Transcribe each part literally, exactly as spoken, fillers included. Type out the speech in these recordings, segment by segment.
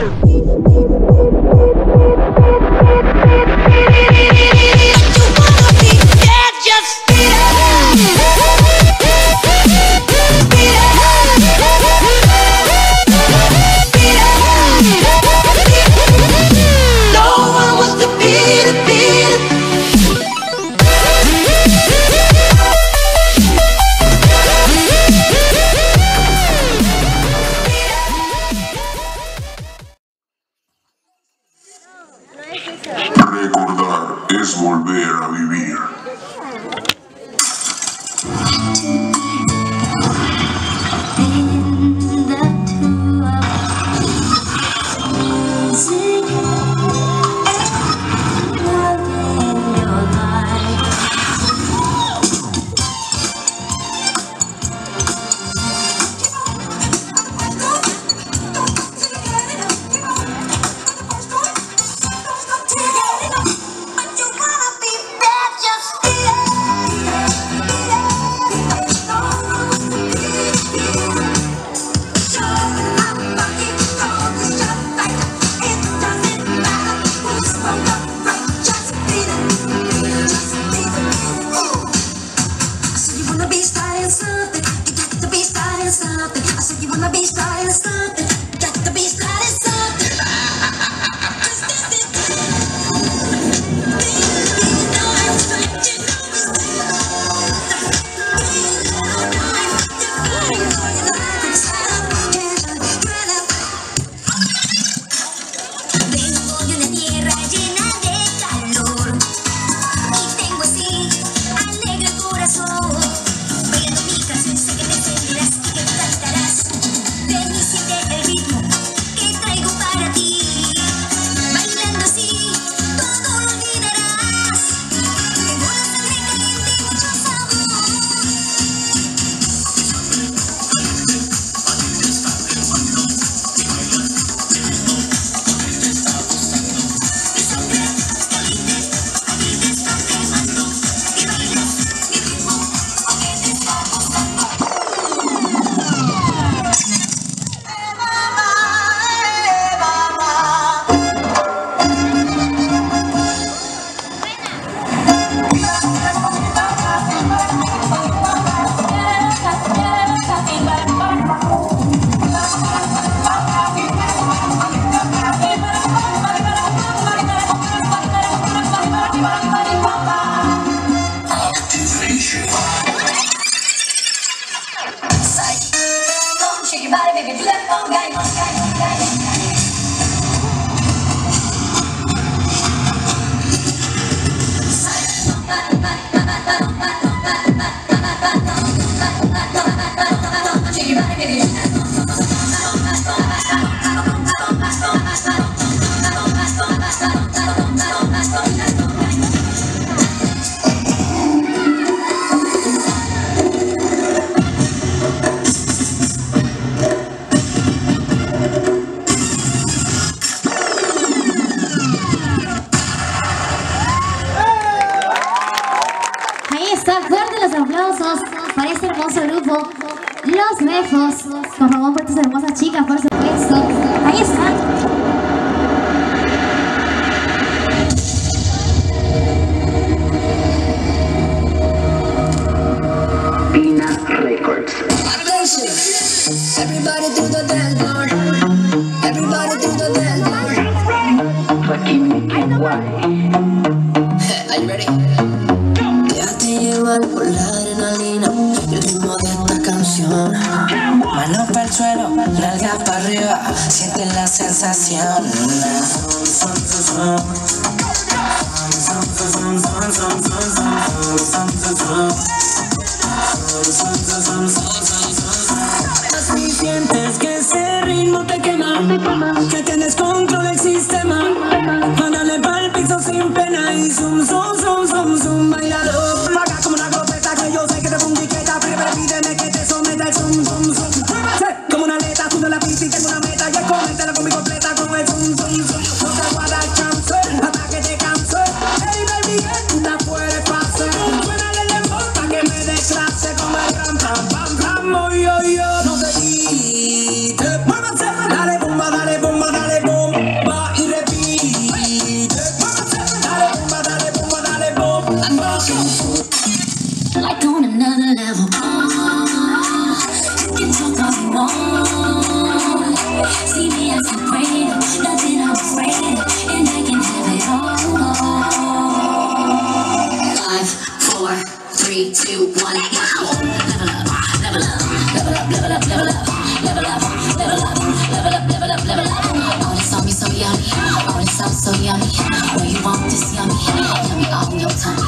Recordar es volver a vivir. Fuertes los aplausos para este hermoso grupo, Los Befos. Por favor, por estas hermosas chicas, por supuesto. Ahí están. Pina Records. Everybody do the dance floor. Everybody do the dance floor. Fucking Mickey White. Are you ready? Déjate llevar por la adrenalina y el ritmo de esta canción. Manos para el suelo, nalgas para arriba, siente la sensación. Así sientes que ese ritmo te quema, que tienes control del sistema. Mándale pa'l piso sin pena y zoom, zoom, zoom, zoom, zoom, bailalo. Vaga como una glopeta que yo sé que te pongo quieta. Primero pídeme que te someta el zoom, zoom, zoom. Como una aleta, tú no la pista y tengo una meta. Ya coméntala con mi completa con el zoom, zoom, zoom. No te voy a dar chance hasta que te canse. Hey baby, esta puede pasar. Suénale el dembow pa' que me dé clase con el ram, pam, pam, pam, oh, yo, yo. No te quites, muévase, dale bomba, dale bomba, dale. me as a greater, nothing I'm afraid of, and I can have it all. Five, four, three, two, one, now. Level up, level up, level up, level up, level up, level up, level up, level up, level up, level up. All this on me so yummy, all this sauce so yummy. All you want is yummy, yummy all your tummy.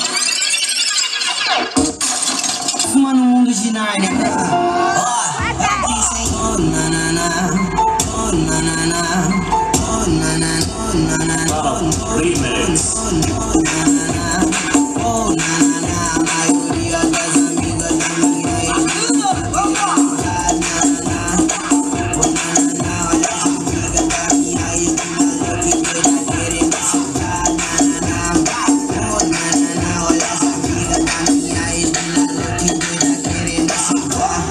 Fuma no mundo de Nárnia. Oh, na na na, oh na na na, oh na na oh na na oh remix. Oh na na na, oh na na na, maioria das amigas da minha irmã. Oh na na na, oh na na na, olha as amigas da minha irmã, que doida querendo soltar. Na na na, oh na na na, olha as amigas da minha irmã, que doida querendo soltar.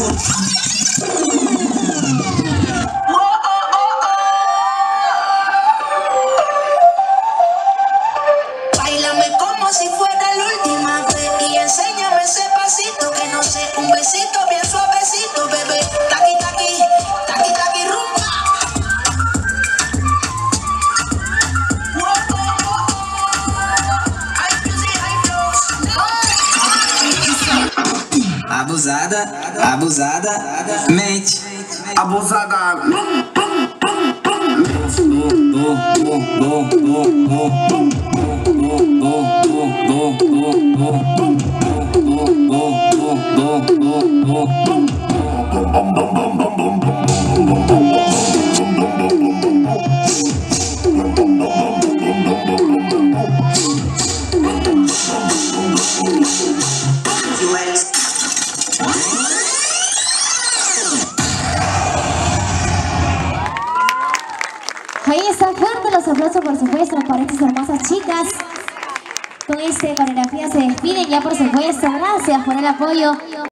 Báilame como si fuera la última vez y enséñame ese pasito que no sé, un besito bien suavecito, bebé. Taqui taqui, taqui taqui rumba. Abusada, abusada, mente, abusada. Ahí está, fuerte los aplausos por supuesto para estas hermosas chicas. Con esta coreografía se despiden ya por supuesto. Gracias por el apoyo.